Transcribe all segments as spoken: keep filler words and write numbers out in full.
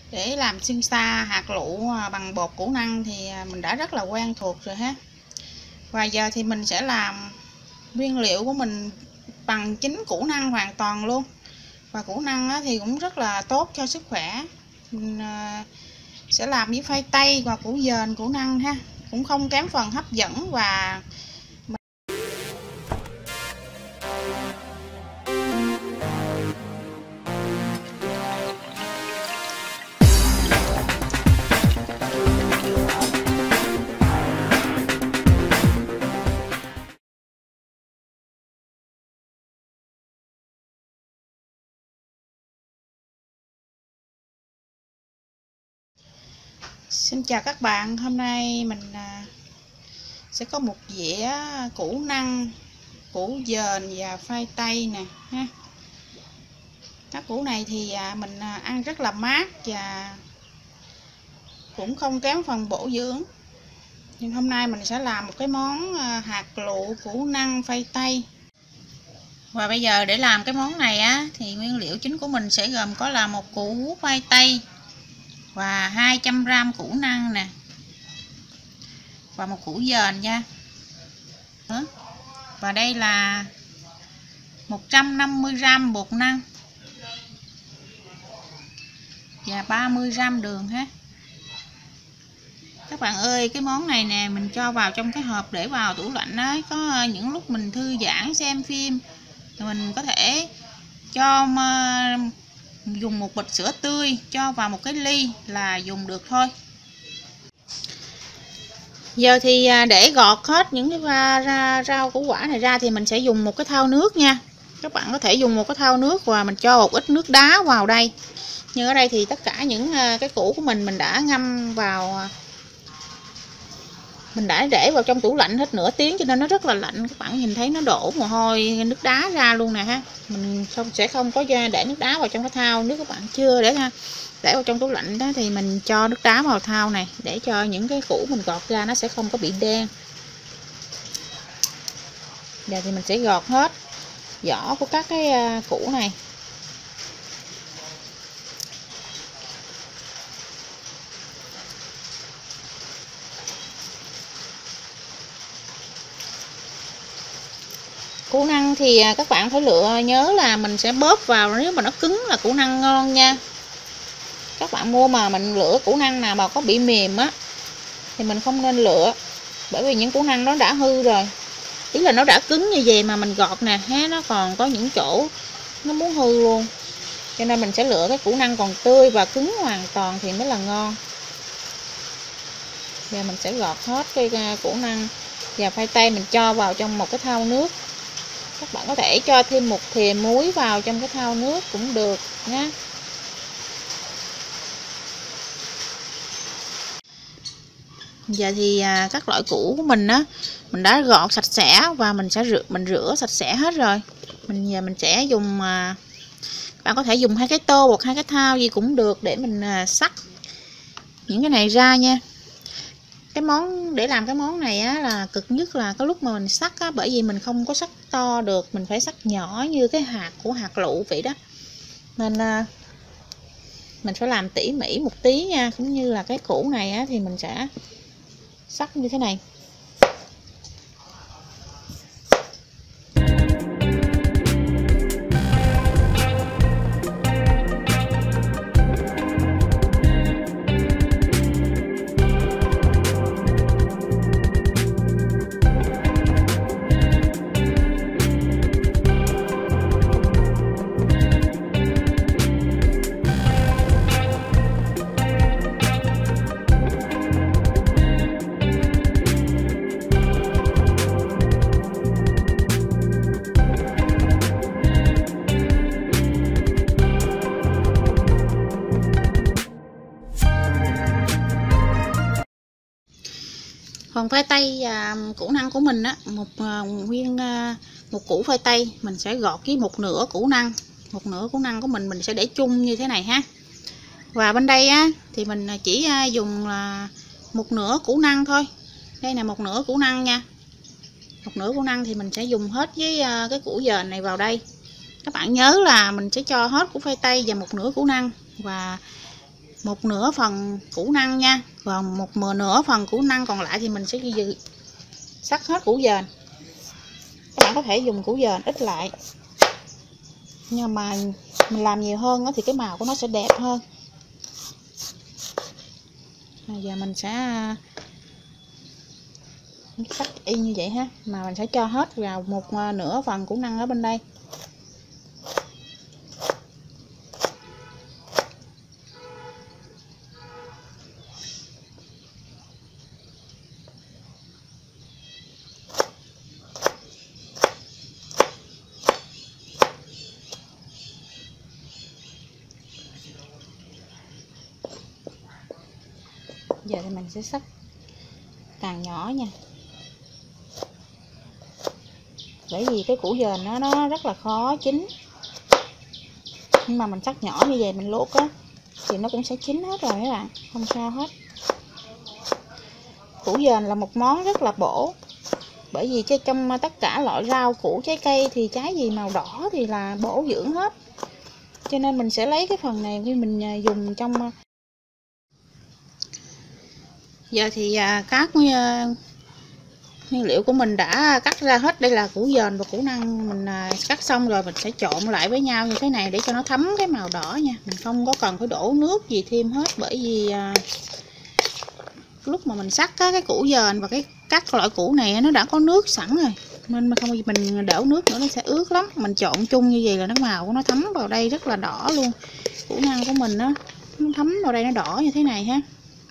Để làm xiên xa hạt lựu bằng bột củ năng thì mình đã rất là quen thuộc rồi ha. Và giờ thì mình sẽ làm nguyên liệu của mình bằng chính củ năng hoàn toàn luôn. Và củ năng thì cũng rất là tốt cho sức khỏe. Mình sẽ làm với khoai tây và củ dền, củ năng ha, cũng không kém phần hấp dẫn. Và xin chào các bạn, hôm nay mình sẽ có một dĩa củ năng, củ dền và khoai tây nè ha. Các củ này thì mình ăn rất là mát và cũng không kém phần bổ dưỡng. Nhưng hôm nay mình sẽ làm một cái món hạt lựu củ năng khoai tây. Và bây giờ để làm cái món này á thì nguyên liệu chính của mình sẽ gồm có là một củ khoai tây và hai trăm gam củ năng nè, và một củ dền nha. Và đây là một trăm năm mươi gam bột năng và ba mươi gam đường ha. Các bạn ơi, cái món này nè mình cho vào trong cái hộp để vào tủ lạnh đó. Có những lúc mình thư giãn xem phim thì mình có thể cho dùng một bịch sữa tươi, cho vào một cái ly là dùng được thôi. Giờ thì để gọt hết những cái ra, rau củ quả này ra thì mình sẽ dùng một cái thau nước nha. Các bạn có thể dùng một cái thau nước và mình cho một ít nước đá vào đây. Nhưng ở đây thì tất cả những cái củ của mình mình đã ngâm vào, mình đã để vào trong tủ lạnh hết nửa tiếng cho nên nó rất là lạnh. Các bạn nhìn thấy nó đổ mồ hôi nước đá ra luôn nè ha. Mình không sẽ không có để nước đá vào trong cái thau nước, các bạn chưa để ha. Để vào trong tủ lạnh đó thì mình cho nước đá vào thau này để cho những cái củ mình gọt ra nó sẽ không có bị đen. Giờ thì mình sẽ gọt hết vỏ của các cái củ này. Củ năng thì các bạn phải lựa nhớ là mình sẽ bóp vào, nếu mà nó cứng là củ năng ngon nha. Các bạn mua mà mình lựa củ năng nào mà có bị mềm á thì mình không nên lựa, bởi vì những củ năng nó đã hư rồi. Ý là nó đã cứng như vậy mà mình gọt nè ha, nó còn có những chỗ nó muốn hư luôn. Cho nên mình sẽ lựa cái củ năng còn tươi và cứng hoàn toàn thì mới là ngon. Giờ mình sẽ gọt hết cái củ năng và khoai tây mình cho vào trong một cái thau nước. Các bạn có thể cho thêm một thìa muối vào trong cái thau nước cũng được nhé. Giờ thì các loại củ của mình á mình đã gọt sạch sẽ và mình sẽ rửa mình rửa sạch sẽ hết rồi. Mình giờ mình sẽ dùng, bạn có thể dùng hai cái tô hoặc hai cái thau gì cũng được để mình xắt những cái này ra nha. Cái món để làm cái món này á là cực nhất là cái lúc mà mình xắt á, bởi vì mình không có xắt to được, mình phải xắt nhỏ như cái hạt của hạt lựu vậy đó. Nên mình phải làm tỉ mỉ một tí nha. Cũng như là cái củ này á thì mình sẽ xắt như thế này. Còn khoai tây và củ năng của mình á, một nguyên một củ khoai tây mình sẽ gọt với một nửa củ năng. Một nửa củ năng của mình mình sẽ để chung như thế này ha. Và bên đây á thì mình chỉ dùng là một nửa củ năng thôi. Đây là một nửa củ năng nha. Một nửa củ năng thì mình sẽ dùng hết với cái củ dền này vào đây. Các bạn nhớ là mình sẽ cho hết củ khoai tây và một nửa củ năng, và một nửa phần củ năng nha, còn một nửa phần củ năng còn lại thì mình sẽ dự sắc hết củ dền. Các bạn có thể dùng củ dền ít lại, nhưng mà mình làm nhiều hơn thì cái màu của nó sẽ đẹp hơn. Bây giờ mình sẽ sắc y như vậy ha, mà mình sẽ cho hết vào một nửa phần củ năng ở bên đây. Giờ thì mình sẽ sắc càng nhỏ nha, bởi vì cái củ dền nó nó rất là khó chín, nhưng mà mình sắc nhỏ như vậy mình luộc á thì nó cũng sẽ chín hết rồi các bạn, không sao hết. Củ dền là một món rất là bổ, bởi vì cái trong tất cả loại rau củ trái cây thì trái gì màu đỏ thì là bổ dưỡng hết, cho nên mình sẽ lấy cái phần này khi mình dùng trong. Giờ thì các nguyên liệu của mình đã cắt ra hết, đây là củ dền và củ năng mình cắt xong rồi, mình sẽ trộn lại với nhau như thế này để cho nó thấm cái màu đỏ nha. Mình không có cần phải đổ nước gì thêm hết, bởi vì lúc mà mình sắc cái củ dền và cái các loại củ này nó đã có nước sẵn rồi, nên mà không mình đổ nước nữa nó sẽ ướt lắm. Mình trộn chung như vậy là nó màu của nó thấm vào đây rất là đỏ luôn. Củ năng của mình nó, nó thấm vào đây nó đỏ như thế này ha.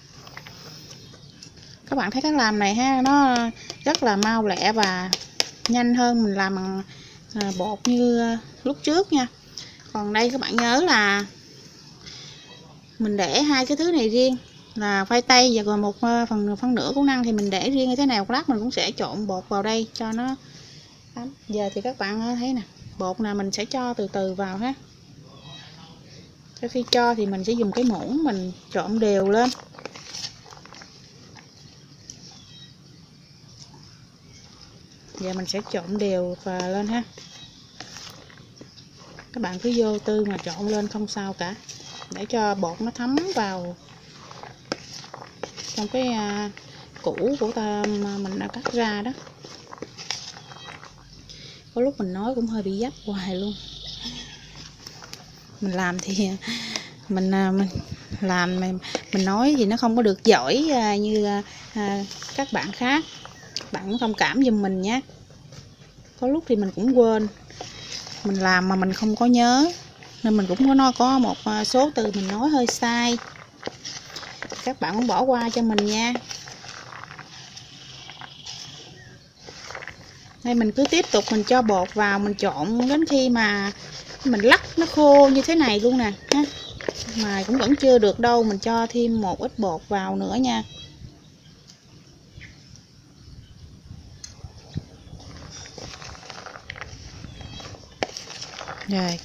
Các bạn thấy cách làm này ha, nó rất là mau lẹ và nhanh hơn mình làm bằng bột như lúc trước nha. Còn đây các bạn nhớ là mình để hai cái thứ này riêng, là khoai tây và rồi một phần phân nửa củ năng thì mình để riêng như thế này. Một lát mình cũng sẽ trộn bột vào đây cho nó. Giờ thì các bạn thấy nè, bột là mình sẽ cho từ từ vào ha. Sau khi cho thì mình sẽ dùng cái muỗng mình trộn đều lên. Giờ mình sẽ trộn đều và lên ha. Các bạn cứ vô tư mà trộn lên không sao cả, để cho bột nó thấm vào trong cái củ của ta mà mình đã cắt ra đó. Có lúc mình nói cũng hơi bị dấp hoài luôn. Mình làm thì mình mình làm mình, mình nói thì nó không có được giỏi như các bạn khác. Các bạn cũng thông cảm giùm mình nhé. Có lúc thì mình cũng quên, mình làm mà mình không có nhớ, nên mình cũng có nó có một số từ mình nói hơi sai. Các bạn cũng bỏ qua cho mình nha. Đây mình cứ tiếp tục mình cho bột vào, mình trộn đến khi mà mình lắc nó khô như thế này luôn nè ha. Mà cũng vẫn chưa được đâu, mình cho thêm một ít bột vào nữa nha. Rồi.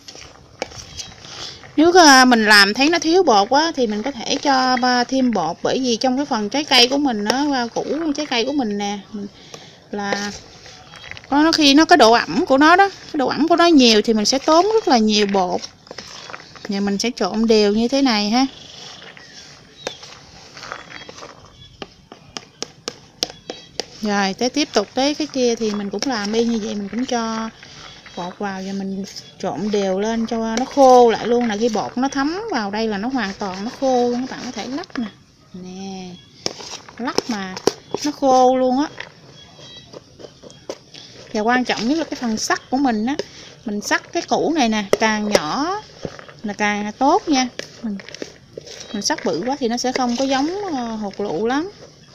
Nếu mình làm thấy nó thiếu bột quá thì mình có thể cho thêm bột, bởi vì trong cái phần trái cây của mình nó củ trái cây của mình nè là nó khi nó có độ ẩm của nó đó, cái độ ẩm của nó nhiều thì mình sẽ tốn rất là nhiều bột. Giờ mình sẽ trộn đều như thế này ha. Rồi tới tiếp tục tới cái kia thì mình cũng làm y như vậy, mình cũng cho bột vào và mình trộn đều lên cho nó khô lại luôn. Là khi bột nó thấm vào đây là nó hoàn toàn nó khô. Các bạn có thể lắc nè, nè lắc mà nó khô luôn á. Và quan trọng nhất là cái phần sắc của mình á, mình sắc cái củ này nè càng nhỏ là càng tốt nha. Mình, mình sắc bự quá thì nó sẽ không có giống hột lựu lắm.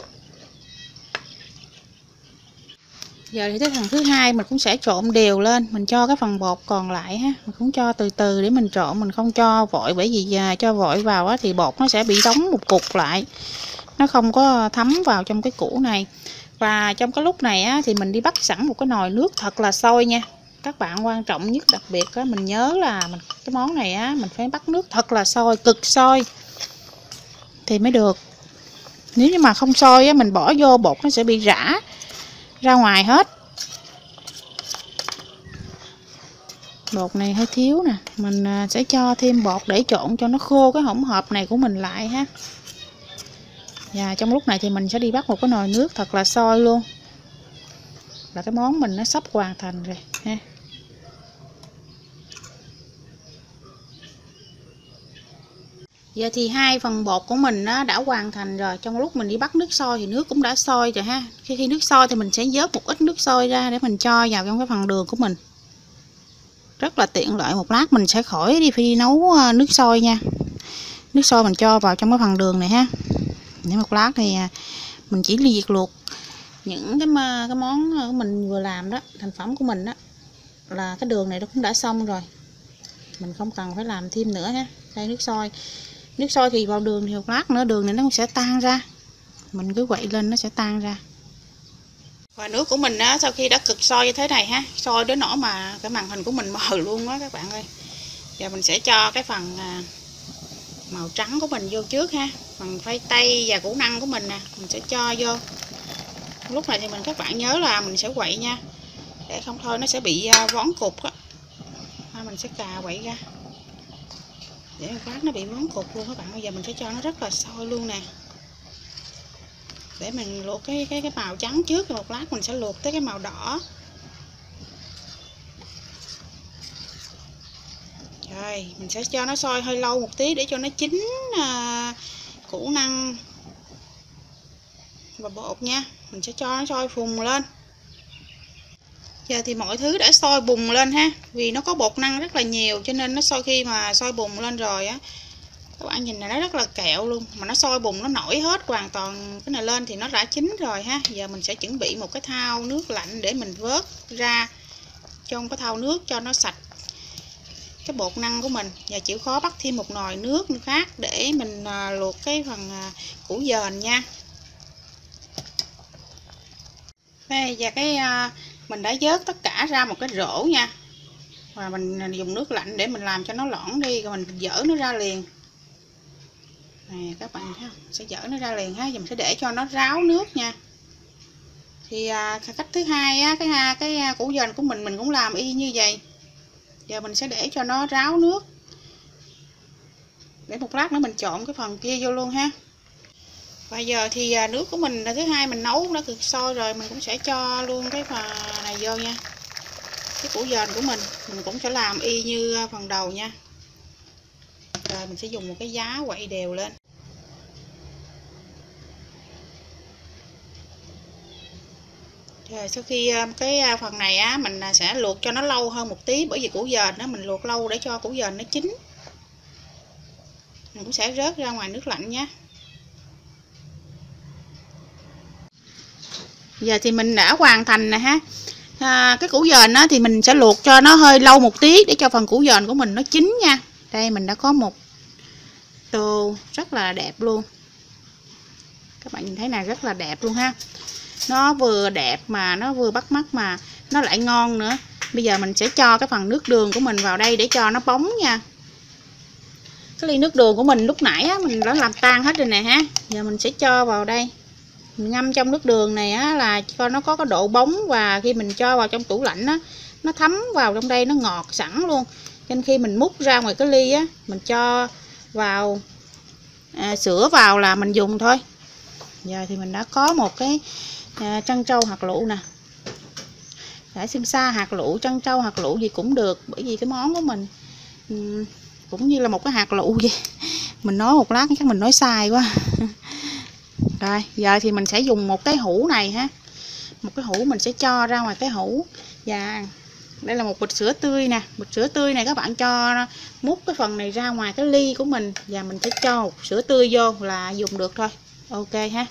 Giờ thì tới phần thứ hai mình cũng sẽ trộn đều lên, mình cho cái phần bột còn lại ha, mình cũng cho từ từ để mình trộn, mình không cho vội, bởi vì cho vội vào á thì bột nó sẽ bị đóng một cục lại, nó không có thấm vào trong cái củ này. Và trong cái lúc này á thì mình đi bắt sẵn một cái nồi nước thật là sôi nha. Các bạn quan trọng nhất đặc biệt á, mình nhớ là mình cái món này á mình phải bắt nước thật là sôi, cực sôi thì mới được. Nếu như mà không sôi á, mình bỏ vô bột nó sẽ bị rã ra ngoài hết. Bột này hơi thiếu nè, mình sẽ cho thêm bột để trộn cho nó khô cái hỗn hợp này của mình lại ha. Và trong lúc này thì mình sẽ đi bắt một cái nồi nước thật là sôi luôn, là cái món mình nó sắp hoàn thành rồi ha. Giờ thì hai phần bột của mình nó đã hoàn thành rồi. Trong lúc mình đi bắt nước sôi thì nước cũng đã sôi rồi ha. Khi khi nước sôi thì mình sẽ vớt một ít nước sôi ra để mình cho vào trong cái phần đường của mình. Rất là tiện lợi. Một lát mình sẽ khỏi đi phi nấu nước sôi nha. Nước sôi mình cho vào trong cái phần đường này ha. Để một lát thì mình chỉ việc luộc những cái cái món của mình vừa làm đó, thành phẩm của mình đó, là cái đường này nó cũng đã xong rồi. Mình không cần phải làm thêm nữa ha. Đây nước sôi. Nước sôi thì vào đường thì một lát nữa đường này nó cũng sẽ tan ra. Mình cứ quậy lên nó sẽ tan ra. Và nước của mình á, sau khi đã cực sôi như thế này ha, sôi đến nỗi mà cái màn hình của mình mờ luôn á các bạn ơi. Giờ mình sẽ cho cái phần màu trắng của mình vô trước ha. Phần khoai tây và củ năng của mình nè, mình sẽ cho vô. Lúc này thì mình các bạn nhớ là mình sẽ quậy nha, để không thôi nó sẽ bị vón cục á. Mình sẽ cà quậy ra để một lát nó bị vón cục luôn các bạn. Bây giờ mình sẽ cho nó rất là sôi luôn nè, để mình luộc cái cái cái màu trắng trước, rồi một lát mình sẽ luộc tới cái màu đỏ. Rồi mình sẽ cho nó sôi hơi lâu một tí để cho nó chín à, củ năng và bột nha. Mình sẽ cho nó sôi phùng lên. Giờ thì mọi thứ đã sôi bùng lên ha. Vì nó có bột năng rất là nhiều cho nên nó sau khi mà sôi bùng lên rồi á, các bạn nhìn này nó rất là kẹo luôn. Mà nó sôi bùng nó nổi hết hoàn toàn cái này lên thì nó đã chín rồi ha. Giờ mình sẽ chuẩn bị một cái thau nước lạnh để mình vớt ra trong cái thau nước cho nó sạch cái bột năng của mình. Và chịu khó bắt thêm một nồi nước khác để mình luộc cái phần củ dền nha. Đây, và cái mình đã vớt tất cả ra một cái rổ nha. Và mình dùng nước lạnh để mình làm cho nó loãng đi, rồi mình dỡ nó ra liền. Này các bạn thấy không? Sẽ dỡ nó ra liền ha. Giờ mình sẽ để cho nó ráo nước nha. Thì à, cách thứ hai á, cái cái củ dền của mình mình cũng làm y như vậy. Giờ mình sẽ để cho nó ráo nước. Để một lát nữa mình trộn cái phần kia vô luôn ha. Và giờ thì à, nước của mình là thứ hai mình nấu đã cực sôi rồi, mình cũng sẽ cho luôn cái phần này vô nha. Cái củ dền của mình mình cũng sẽ làm y như phần đầu nha. Rồi mình sẽ dùng một cái giá quậy đều lên. Rồi sau khi cái phần này á mình sẽ luộc cho nó lâu hơn một tí, bởi vì củ dền đó mình luộc lâu để cho củ dền nó chín. Mình cũng sẽ rớt ra ngoài nước lạnh nhé. Giờ thì mình đã hoàn thành nè ha. À, cái củ dền á thì mình sẽ luộc cho nó hơi lâu một tí để cho phần củ dền của mình nó chín nha. Đây mình đã có một tô rất là đẹp luôn. Các bạn nhìn thấy này rất là đẹp luôn ha. Nó vừa đẹp mà nó vừa bắt mắt mà nó lại ngon nữa. Bây giờ mình sẽ cho cái phần nước đường của mình vào đây để cho nó bóng nha. Cái ly nước đường của mình lúc nãy á, mình đã làm tan hết rồi nè ha. Giờ mình sẽ cho vào đây. Mình ngâm trong nước đường này á, là cho nó có cái độ bóng, và khi mình cho vào trong tủ lạnh á, nó thấm vào trong đây, nó ngọt sẵn luôn. Nên khi mình múc ra ngoài cái ly á, mình cho vào à, sữa vào là mình dùng thôi. Giờ thì mình đã có một cái à, trân châu hạt lựu nè. Để xiêm xa hạt lựu, trân châu hạt lựu gì cũng được, bởi vì cái món của mình um, cũng như là một cái hạt lựu vậy. Mình nói một lát chắc mình nói sai quá. Rồi giờ thì mình sẽ dùng một cái hũ này ha. Một cái hũ mình sẽ cho ra ngoài cái hũ. Và đây là một bịch sữa tươi nè. Bịch sữa tươi này các bạn cho múc cái phần này ra ngoài cái ly của mình. Và mình sẽ cho một sữa tươi vô là dùng được thôi. Ok ha.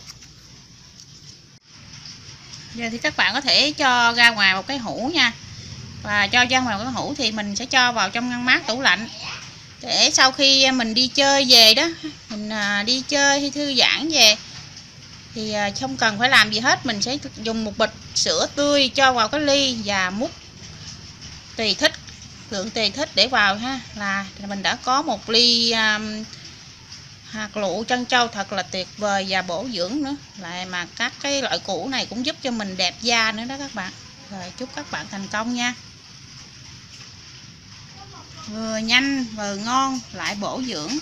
Giờ thì các bạn có thể cho ra ngoài một cái hũ nha. Và cho ra ngoài một cái hũ thì mình sẽ cho vào trong ngăn mát tủ lạnh. Để sau khi mình đi chơi về đó, mình đi chơi hay thư giãn về thì không cần phải làm gì hết, mình sẽ dùng một bịch sữa tươi cho vào cái ly và múc tùy thích, lượng tùy thích để vào ha, là mình đã có một ly um, hạt lựu trân châu thật là tuyệt vời và bổ dưỡng nữa. Lại mà các cái loại củ này cũng giúp cho mình đẹp da nữa đó các bạn. Rồi chúc các bạn thành công nha. vừa nhanh vừa ngon lại bổ dưỡng.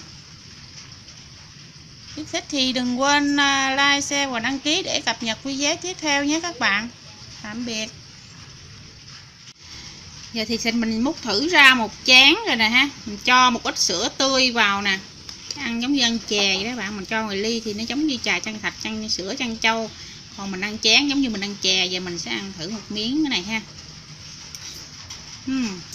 Nếu thích thì đừng quên like, share và đăng ký để cập nhật video tiếp theo nhé các bạn. Tạm biệt. Giờ thì mình múc thử ra một chén rồi nè ha. Mình cho một ít sữa tươi vào nè. Ăn giống như ăn chè vậy đó bạn. Mình cho ngoài ly thì nó giống như trà trân thạch, trân sữa trân châu. Còn mình ăn chén giống như mình ăn chè. Giờ mình sẽ ăn thử một miếng cái này ha. uhm.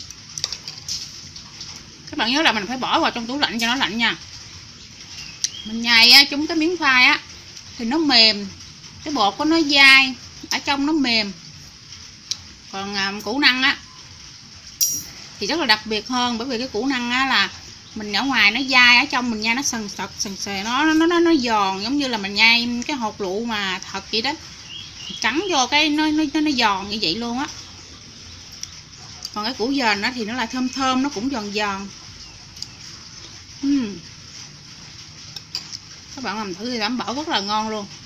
Các bạn nhớ là mình phải bỏ vào trong tủ lạnh cho nó lạnh nha. Mình nhai á, chúng cái miếng khoai á thì nó mềm, cái bột của nó dai, ở trong nó mềm. Còn à, củ năng á thì rất là đặc biệt hơn, bởi vì cái củ năng á là mình ở ngoài nó dai, ở trong mình nhai nó sần sật sần sề, nó nó nó nó giòn, giống như là mình nhai cái hột lựu mà thật vậy đó, cắn vô cái nó nó nó giòn như vậy luôn á. Còn cái củ dền đó thì nó là thơm thơm, nó cũng giòn giòn. uhm. Các bạn làm thử thì đảm bảo rất là ngon luôn.